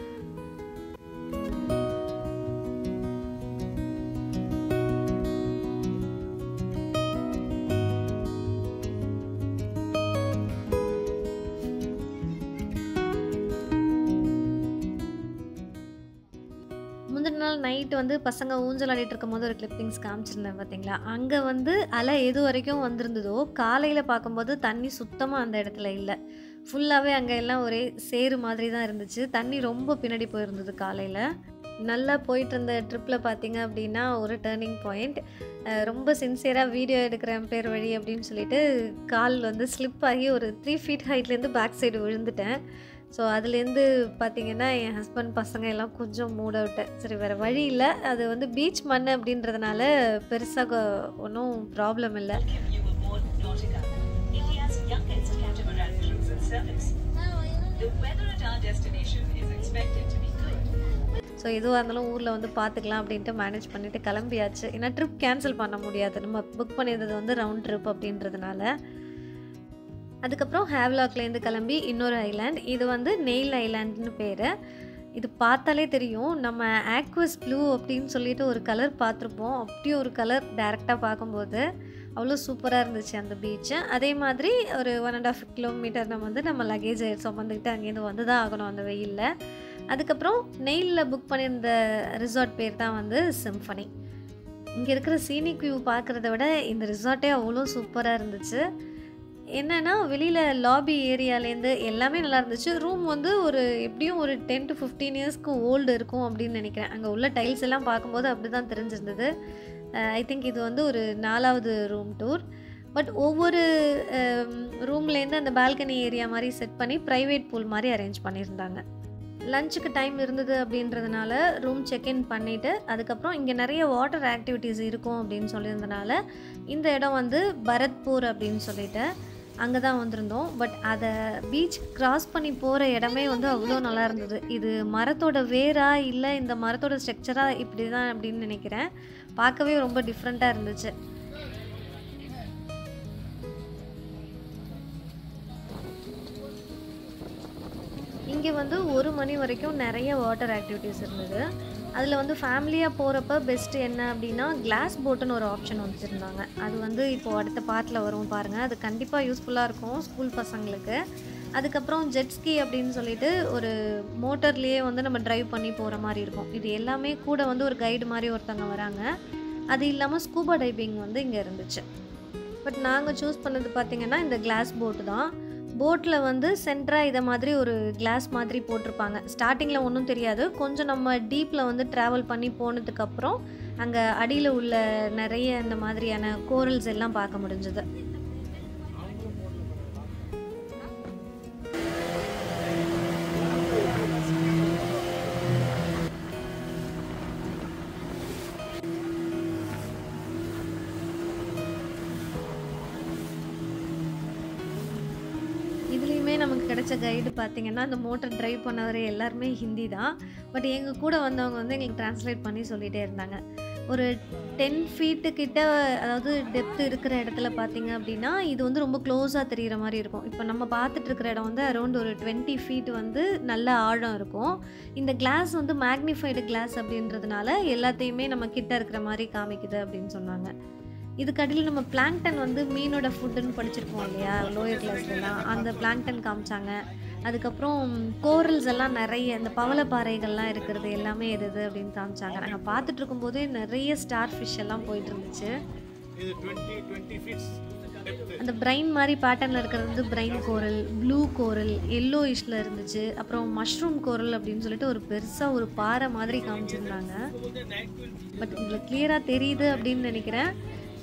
முந்தின நாள் நைட்டு வந்து பசங்க ஊஞ்சல் ஆடிட்டு இருக்கும் போது ஒரு கிளிப்பிங்ஸ் காமிச்சிருந்தேன் பார்த்தீங்களா. அங்கே வந்து அலை எது வரைக்கும் வந்திருந்ததோ காலையில் பார்க்கும்போது தண்ணி சுத்தமாக அந்த இடத்துல இல்லை. ஃபுல்லாகவே அங்கே எல்லாம் ஒரே சேறு மாதிரி தான் இருந்துச்சு. தண்ணி ரொம்ப பின்னாடி போயிருந்தது காலையில். நல்லா போயிட்டு இருந்த ட்ரிப்பில் பார்த்தீங்க அப்படின்னா ஒரு டேர்னிங் பாயிண்ட். ரொம்ப சின்சியராக வீடியோ எடுக்கிறேன் பேர் வழி அப்படின்னு சொல்லிட்டு கால் வந்து ஸ்லிப் ஆகி ஒரு த்ரீ ஃபீட் ஹைட்லேருந்து பேக் சைடு விழுந்துட்டேன். ஸோ அதுலேருந்து பார்த்திங்கன்னா என் ஹஸ்பண்ட் பசங்க எல்லாம் கொஞ்சம் மூட் அவுட்டு. சரி வேறு வழி இல்லை, அது வந்து பீச் மண் அப்படின்றதுனால பெருசாக ஒன்றும் ப்ராப்ளம் இல்லை. ஸோ எதுவாக இருந்தாலும் ஊரில் வந்து பார்த்துக்கலாம் அப்படின்ட்டு மேனேஜ் பண்ணிவிட்டு கிளம்பியாச்சு. ஏன்னா ட்ரிப் கேன்சல் பண்ண முடியாது, நம்ம புக் பண்ணியிருந்தது வந்து ரவுண்ட் ட்ரிப் அப்படின்றதுனால. அதுக்கப்புறம் ஹேவ்லாக்லேருந்து கிளம்பி இன்னொரு ஐலாண்ட், இது வந்து நெயில் ஐலாண்டுன்னு பேர். இது பார்த்தாலே தெரியும், நம்ம ஆக்வஸ் ப்ளூ அப்படின்னு சொல்லிட்டு ஒரு கலர் பார்த்துருப்போம். அப்படி ஒரு கலர் டேரெக்டாக பார்க்கும்போது அவ்வளோ சூப்பராக இருந்துச்சு அந்த பீச்சு. அதே மாதிரி ஒரு ஒன் அண்ட் ஆஃப் கிலோமீட்டர் நம்ம வந்து நம்ம லக்கேஜை சுமந்துக்கிட்டு அங்கேருந்து வந்து தான் ஆகணும் அந்த வெயிலில். அதுக்கப்புறம் நெயிலில் புக் பண்ணியிருந்த ரிசார்ட் பேர் தான் வந்து சிம்ஃபனி. இங்க இருக்கிற சீனிக் வியூ பார்க்குறத விட இந்த ரிசார்ட்டே அவ்வளோ சூப்பரா இருந்துச்சு. என்னன்னா, வெளியில லாபி ஏரியாலேருந்து எல்லாமே நல்லா இருந்துச்சு. ரூம் வந்து ஒரு எப்படியும் ஒரு பத்து டூ பதினைந்து இயர்ஸ்க்கு ஓல்டு இருக்கும் அப்படின்னு நினைக்கிறேன். அங்க உள்ள டைல்ஸ் எல்லாம் பார்க்கும்போது அப்படிதான் தெரிஞ்சிருந்தது. அ ஐ திங்க் இது வந்து ஒரு நாலாவது ரூம் டூர். பட் ஒவ்வொரு அம் ரூம்லேருந்து அந்த பால்கனி ஏரியா மாரி செட் பண்ணி பிரைவேட் பூல் மாரி அரேஞ்ச் பண்ணியிருந்தாங்க. லஞ்சுக்கு டைம் இருந்தது அப்படின்றதுனால ரூம் செக் இன் பண்ணிவிட்டு, அதுக்கப்புறம் இங்கே நிறைய வாட்டர் ஆக்டிவிட்டீஸ் இருக்கும் அப்படின்னு சொல்லியிருந்தனால, இந்த இடம் வந்து பரத்பூர் அப்படின்னு சொல்லிட்டு அங்கே தான் வந்திருந்தோம். பட் அதை பீச் கிராஸ் பண்ணி போகிற இடமே வந்து அவ்வளோ நல்லா இருந்தது. இது மரத்தோட வேரா இல்லை இந்த மரத்தோட ஸ்ட்ரக்சரா இப்படி தான் அப்படின்னு நினைக்கிறேன். பார்க்கவே ரொம்ப டிஃப்ரெண்ட்டாக இருந்துச்சு. இங்கே வந்து ஒரு மணி வரைக்கும் நிறைய வாட்டர் ஆக்டிவிட்டீஸ் இருந்தது. அதில் வந்து ஃபேமிலியாக போகிறப்ப பெஸ்ட்டு என்ன அப்படின்னா, கிளாஸ் போட்டுன்னு ஒரு ஆப்ஷன் வச்சுருந்தாங்க. அது வந்து இப்போது அடுத்த பார்ட்டில் வரும் பாருங்கள். அது கண்டிப்பாக யூஸ்ஃபுல்லாக இருக்கும் ஸ்கூல் பசங்களுக்கு. அதுக்கப்புறம் ஜெட் ஸ்கி அப்படின்னு சொல்லிட்டு ஒரு மோட்டர்லேயே வந்து நம்ம ட்ரைவ் பண்ணி போகிற மாதிரி இருக்கும். இது எல்லாமே கூட வந்து ஒரு கைடு மாதிரி ஒருத்தவங்க வராங்க. அது இல்லாமல் ஸ்கூபா டைவிங் வந்து இங்கே இருந்துச்சு. பட் நாங்கள் சூஸ் பண்ணது பார்த்திங்கன்னா இந்த கிளாஸ் போட்டு தான். போட்டில் வந்து சென்டராக இதை மாதிரி ஒரு கிளாஸ் மாதிரி போட்டிருப்பாங்க. ஸ்டார்டிங்கில் ஒன்றும் தெரியாது. கொஞ்சம் நம்ம டீப்பில் வந்து ட்ராவல் பண்ணி போனதுக்கப்புறம் அங்கே அடியில் உள்ள நிறைய இந்த மாதிரியான கோரல்ஸ் எல்லாம் பார்க்க முடிஞ்சது. இதுலேயுமே நமக்கு கிடைச்ச கைடு பார்த்திங்கன்னா, அந்த மோட்டர் ட்ரைவ் பண்ணவர் எல்லாருமே ஹிந்தி தான். பட் எங்கள் கூட வந்தவங்க வந்து எங்களுக்கு ட்ரான்ஸ்லேட் பண்ணி சொல்லிகிட்டே இருந்தாங்க. ஒரு பத்து ஃபீட்டு கிட்ட அதாவது டெப்த் இருக்கிற இடத்துல பார்த்திங்க அப்படின்னா, இது வந்து ரொம்ப க்ளோஸாக தெரிகிற மாதிரி இருக்கும். இப்போ நம்ம பார்த்துட்டு இருக்கிற இடம் வந்து அரௌண்ட் ஒரு இருபது ஃபீட் வந்து நல்ல ஆழம் இருக்கும். இந்த கிளாஸ் வந்து மேக்னிஃபைடு கிளாஸ் அப்படின்றதுனால எல்லாத்தையுமே நம்ம கிட்ட இருக்கிற மாதிரி காமிக்குது அப்படின்னு சொன்னாங்க. இதுக்கடியில் நம்ம பிளாங்டன் வந்து மீனோட ஃபுட்டுன்னு படிச்சிருப்போம் இல்லையா, லோயர் கிளாஸ்லாம். அந்த பிளாங்டன் காமிச்சாங்க. அதுக்கப்புறம் கோரல்ஸ் எல்லாம் நிறைய இந்த பவளப்பாறைகள்லாம் இருக்கிறது எல்லாமே எது எது அப்படின்னு காமிச்சாங்க. நாங்கள் பார்த்துட்டு இருக்கும்போதே நிறைய ஸ்டார் ஃபிஷ் எல்லாம் போயிட்டு இருந்துச்சு. அந்த பிரைன் மாதிரி பேட்டர்னில் இருக்கிறது வந்து brain coral, blue coral, yellow இஷ்ல இருந்துச்சு. அப்புறம் மஷ்ரூம் கோரல் அப்படின்னு சொல்லிட்டு ஒரு பெருசாக ஒரு பாறை மாதிரி காமிச்சிருந்தாங்க. பட் உங்களுக்கு கிளியராக தெரியுது அப்படின்னு நினைக்கிறேன்.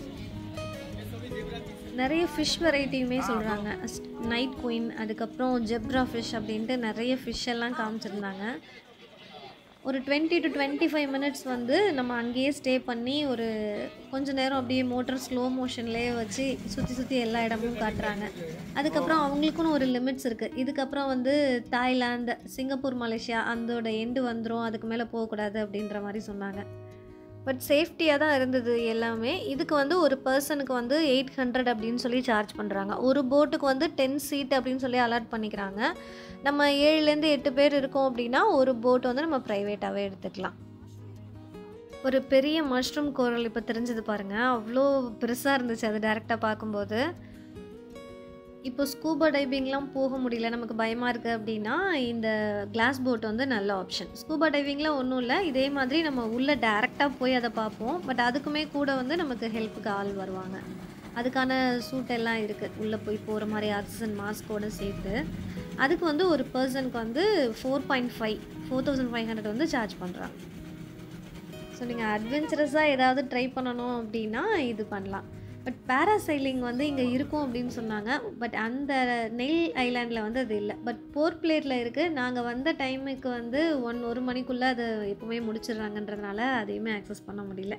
நிறைய ஃபிஷ் வெரைட்டியுமே சொல்கிறாங்க. நைட் குயின், அதுக்கப்புறம் ஜெப்ரா ஃபிஷ் அப்படின்ட்டு நிறைய ஃபிஷ் எல்லாம் காமிச்சிருந்தாங்க. ஒரு இருபது டு இருபத்தி ஐந்து மினிட்ஸ் வந்து நம்ம அங்கேயே ஸ்டே பண்ணி ஒரு கொஞ்ச நேரம் அப்படியே மோட்டர் ஸ்லோ மோஷன்லேயே வச்சு சுற்றி சுற்றி எல்லா இடமும் காட்டுறாங்க. அதுக்கப்புறம் அவங்களுக்குன்னு ஒரு லிமிட்ஸ் இருக்குது. இதுக்கப்புறம் வந்து தாய்லாந்து, சிங்கப்பூர், மலேசியா அதோட எண்டு வந்துடும், அதுக்கு மேலே போகக்கூடாது அப்படின்ற மாதிரி சொன்னாங்க. பட் சேஃப்டியாக தான் இருந்தது எல்லாமே. இதுக்கு வந்து ஒரு பர்சனுக்கு வந்து எயிட் ஹண்ட்ரட் அப்படின்னு சொல்லி சார்ஜ் பண்ணுறாங்க. ஒரு போட்டுக்கு வந்து டென் சீட் அப்படின்னு சொல்லி அலாட் பண்ணிக்கிறாங்க. நம்ம ஏழுலேருந்து எட்டு பேர் இருக்கோம் அப்படின்னா ஒரு போட் வந்து நம்ம ப்ரைவேட்டாகவே எடுத்துக்கலாம். ஒரு பெரிய மஷ்ரூம் கோரல் இப்போ தெரிஞ்சது பாருங்கள், அவ்வளோ பெருசாக இருந்துச்சு அது டேரெக்டாக பார்க்கும்போது. இப்போ ஸ்கூபா டைவிங்லாம் போக முடியல, நமக்கு பயமாக இருக்குது அப்படின்னா இந்த கிளாஸ் போட் வந்து நல்ல ஆப்ஷன். ஸ்கூபா டைவிங்கில் ஒன்றும் இல்லை, இதே மாதிரி நம்ம உள்ளே டேரெக்டாக போய் அதை பார்ப்போம். பட் அதுக்குமே கூட வந்து நமக்கு ஹெல்ப்புக்கு ஆள் வருவாங்க. அதுக்கான சூட் எல்லாம் இருக்குது, உள்ளே போய் போகிற மாதிரி ஆக்சிஜன் மாஸ்கோடு சேர்த்து. அதுக்கு வந்து ஒரு பர்சனுக்கு வந்து four point five four thousand five hundred வந்து சார்ஜ் பண்ணுறாங்க. ஸோ நீங்கள் அட்வென்ச்சரஸாக ஏதாவது ட்ரை பண்ணணும் அப்படின்னா இது பண்ணலாம். பட் பேராசைலிங் வந்து இங்கே இருக்கும் அப்படின்னு சொன்னாங்க. பட் அந்த நெயில் ஐலாண்டில் வந்து அது இல்லை. பட் போர்ட் பிளேரில் இருக்குது. நாங்கள் வந்த டைமுக்கு வந்து ஒன் ஒரு மணிக்குள்ளே அது எப்போவுமே முடிச்சிடுறாங்கன்றதுனால அதையுமே ஆக்சஸ் பண்ண முடியல.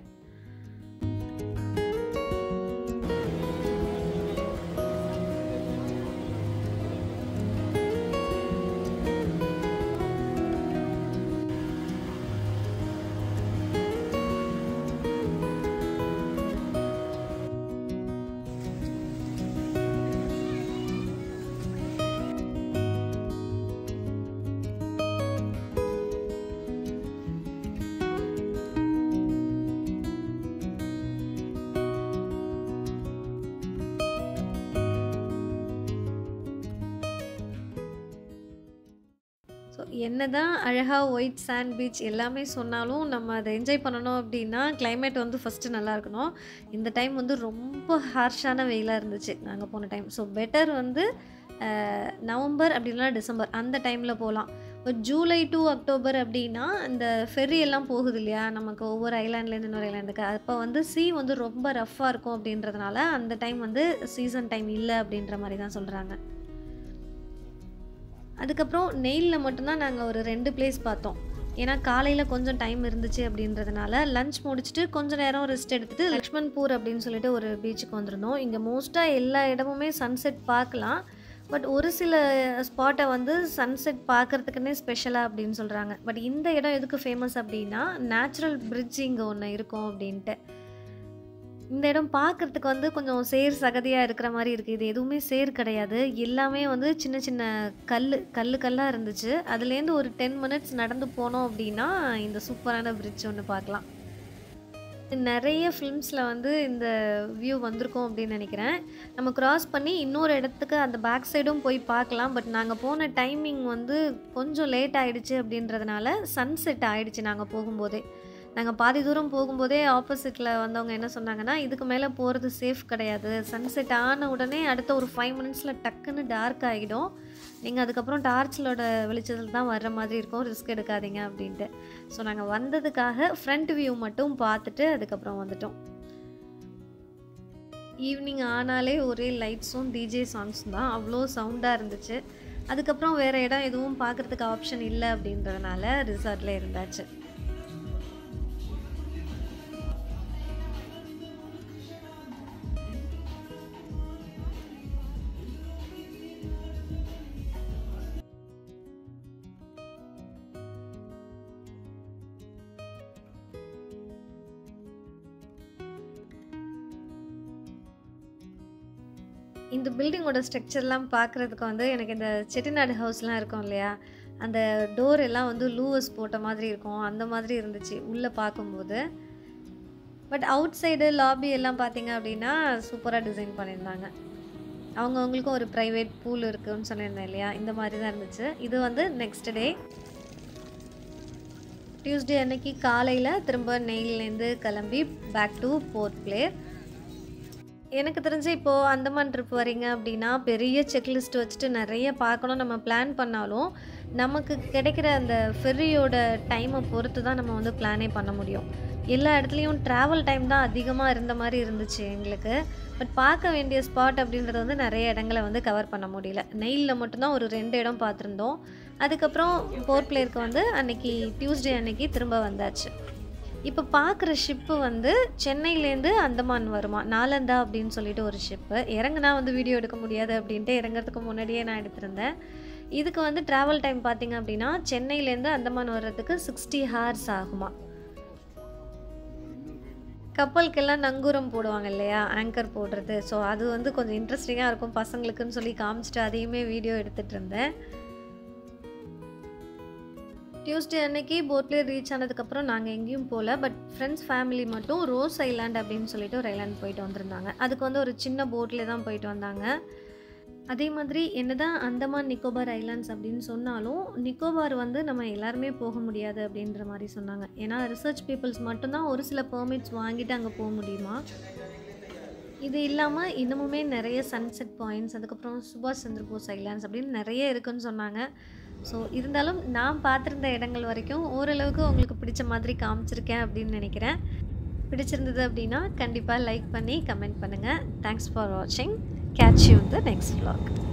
என்னதான் அழகா ஒயிட் சாண்ட் பீச் எல்லாமே சொன்னாலும், நம்ம அத என்ஜாய் பண்ணணும் அப்டின்னா, கிளைமேட் வந்து ஃபர்ஸ்ட்டு நல்லா இருக்கணும். இந்த டைம் வந்து ரொம்ப ஹார்ஷான வெயிலா இருந்துச்சு, நாங்க போன டைம். ஸோ பெட்டர் வந்து அ நவம்பர் அப்படி இல்லனா டிசம்பர் அந்த டைம்ல போலாம். இப்போ ஜூலை டூ அக்டோபர் அப்டின்னா, இந்த ஃபெர்ரி எல்லாம் போகுது இல்லையா? நமக்கு ஒவ்வொரு ஐலேண்ட்லேருந்து இன்னொரு ஐலேண்டுக்கு. அப்போ வந்து சீ வந்து ரொம்ப ரஃப்பா இருக்கும் அப்டின்றதுனால, அந்த டைம் வந்து சீசன் டைம் இல்ல அப்டின்ற மாரி தான் சொல்றாங்க. அதுக்கப்புறம் நெயில்ல மட்டும் தான் நாங்க ஒரு ரெண்டு பிளேஸ் பார்த்தோம். ஏன்னா காலையில கொஞ்சம் டைம் இருந்துச்சு அப்டின்றதுனால, லஞ்ச் முடிச்சுட்டு கொஞ்ச நேரம் ரெஸ்ட் எடுத்துட்டு லக்ஷ்மண்பூர் அப்டின்னு சொல்லிட்டு ஒரு பீச்சுக்கு வந்திருந்தோம். இங்க மோஸ்ட்டா எல்லா இடமுமே சன்செட் பார்க்கலாம். பட் ஒரு சில ஸ்பாட்ட வந்து சன்செட் பார்க்கறதுக்குன்னே ஸ்பெஷலா அப்டின்னு சொல்றாங்க. பட் இந்த இடம் எதுக்கு ஃபேமஸ் அப்டின்னா, நேச்சுரல் பிரிட்ஜ் இங்க ஒண்ணு இருக்கும் அப்டின்ட்டு. இந்த இடம் பார்க்கறதுக்கு வந்து கொஞ்சம் சேர் சகதியா இருக்கிற மாரி இருக்கு. இது எதுவுமே சேர் கிடையாது. எல்லாமே வந்து சின்ன சின்ன கல்லு கல்லு கல்லா இருந்துச்சு. அதுலேருந்து ஒரு டென் மினிட்ஸ் நடந்து போனோம் அப்டின்னா, இந்த சூப்பரான பிரிட்ஜ் ஒண்ணு பார்க்கலாம். நெறைய ஃபிலிம்ஸ்ல வந்து இந்த வியூ வந்திருக்கும் அப்டின்னு நெனைக்கிறேன். நம்ம கிராஸ் பண்ணி இன்னொரு இடத்துக்கு அந்த பேக் சைடும் போய் பார்க்கலாம். பட் நாங்க போன டைமிங் வந்து கொஞ்சம் லேட் ஆயிடுச்சு அப்டின்றதுனால, சன்செட் ஆயிடுச்சு நாங்க போகும்போதே. நாங்க பாதி தூரம் போகும்போதே ஆப்போசிட்ல வந்தவங்க என்ன சொன்னாங்கன்னா, "இதுக்கு மேல போறது சேஃப் கிடையாது. சன்செட் ஆன உடனே அடுத்த ஒரு ஃபைவ் மினிட்ஸ்ல டக்குன்னு டார்க் ஆயிடும். நீங்க அதுக்கப்புறம் டார்ச்லோட வெளிச்சத்துல தான் வர்ற மாதிரி இருக்கும். ரிஸ்க் எடுக்காதீங்க" அப்டின்ட்டு. ஸோ நாங்க வந்ததுக்காக ஃப்ரண்ட் வியூ மட்டும் பார்த்துட்டு அதுக்கப்புறம் வந்துட்டோம். ஈவினிங் ஆனாலே ஒரே லைட்ஸும், டிஜே சாங்ஸும் தான். அவ்ளோ சவுண்டா இருந்துச்சு. அதுக்கப்புறம் வேற இடம் எதுவும் பார்க்கறதுக்கு ஆப்ஷன் இல்ல அப்டின்றதுனால ரிசார்ட்ல இருந்தாச்சு. இந்த பில்டிங்கோட ஸ்ட்ரக்சர்லாம் பார்க்குறதுக்கு வந்து எனக்கு இந்த செட்டிநாடு ஹவுஸ்லாம் இருக்கும் இல்லையா? அந்த டோர் எல்லாம் வந்து லூவஸ் போட்ட மாதிரி இருக்கும். அந்த மாதிரி இருந்துச்சு உள்ள பார்க்கும்போது. பட் அவுட் சைடு லாபி எல்லாம் பார்த்தீங்க அப்டின்னா, சூப்பரா டிசைன் பண்ணியிருந்தாங்க. அவங்கவங்களுக்கும் ஒரு பிரைவேட் பூல் இருக்குன்னு சொல்லியிருந்தேன் இல்லையா? இந்த மாரி தான் இருந்துச்சு. இது வந்து நெக்ஸ்ட் டே. டியூஸ்டே அன்னைக்கு காலையில திரும்ப நெயில்லேருந்து கிளம்பி பேக் டு போர்ட் பிளேர். எனக்கு தெரிஞ்சு இப்போ அந்தமான் ட்ரிப் வரீங்க அப்டின்னா, பெரிய செக்லிஸ்ட் வச்சுட்டு நெறைய பார்க்கணும் நம்ம பிளான் பண்ணாலும், நமக்கு கிடைக்கிற அந்த ஃபெர்ரியோட டைம பொறுத்து தான் நம்ம வந்து பிளானே பண்ண முடியும். எல்லா இடத்துலயும் ட்ராவல் டைம் தான் அதிகமா இருந்த மாரி இருந்துச்சு எங்களுக்கு. பட் பார்க்க வேண்டிய ஸ்பாட் அப்டின்றது வந்து நெறைய இடங்கள வந்து கவர் பண்ண முடியல. நெயில்ல மட்டும் தான் ஒரு ரெண்டு இடம் பார்த்துருந்தோம். அதுக்கப்புறம் போர்ட் பிளேருக்கு வந்து அன்னைக்கு டியூஸ்டே அன்னைக்கு திரும்ப வந்தாச்சு. இப்போ பார்க்குற ஷிப்பு வந்து சென்னையிலேருந்து அந்தமான் வருமா, நாலந்தா அப்டின்னு சொல்லிட்டு ஒரு ஷிப்பு. இறங்குனா வந்து வீடியோ எடுக்க முடியாது அப்டின்ட்டு இறங்குறதுக்கு முன்னாடியே நான் எடுத்திருந்தேன். இதுக்கு வந்து ட்ராவல் டைம் பார்த்தீங்க அப்டின்னா, சென்னையிலேருந்து அந்தமான் வர்றதுக்கு சிக்ஸ்டி ஹார்ஸ் ஆகுமா. கப்பலுக்கெல்லாம் நங்கூரம் போடுவாங்க இல்லையா? ஆங்கர் போடுறது. ஸோ அது வந்து கொஞ்சம் இன்ட்ரெஸ்டிங்கா இருக்கும் பசங்களுக்குன்னு சொல்லி காமிச்சுட்டு அதையுமே வீடியோ எடுத்துட்டு இருந்தேன். டியூஸ்டே அன்னைக்கு போட் பிளேர் ரீச் ஆனதுக்கப்புறம் நாங்கள் எங்கேயும் போகல. பட் ஃப்ரெண்ட்ஸ் ஃபேமிலி மட்டும் ரோஸ் ஐலாண்ட் அப்படின்னு சொல்லிட்டு ஒரு ஐலாண்ட் போயிட்டு வந்திருந்தாங்க. அதுக்கு வந்து ஒரு சின்ன போட்லேயே தான் போயிட்டு வந்தாங்க. அதே மாதிரி என்னதான் அந்தமான் நிக்கோபார் ஐலாண்ட்ஸ் அப்படின்னு சொன்னாலும், நிக்கோபார் வந்து நம்ம எல்லாருமே போக முடியாது அப்படின்ற மாதிரி சொன்னாங்க. ஏன்னா ரிசர்ச் பீப்புள்ஸ் மட்டும்தான் ஒரு சில பெர்மிட்ஸ் வாங்கிட்டு அங்கே போக முடியுமா. இது இல்லாமல் இன்னமுமே நிறைய சன்செட் பாயிண்ட்ஸ், அதுக்கப்புறம் சுபாஷ் சந்திர போஸ் ஐலாண்ட்ஸ் அப்படின்னு நிறைய இருக்குன்னு சொன்னாங்க. ஸோ இருந்தாலும் நான் பார்த்துருந்த இடங்கள் வரைக்கும் ஓரளவுக்கு உங்களுக்கு பிடிச்ச மாதிரி காமிச்சிருக்கேன் அப்படின்னு நினைக்கிறேன். பிடிச்சிருந்தது அப்படின்னா கண்டிப்பாக லைக் பண்ணி கமெண்ட் பண்ணுங்கள். தேங்க்ஸ் ஃபார் வாட்சிங். Catch you in the next vlog.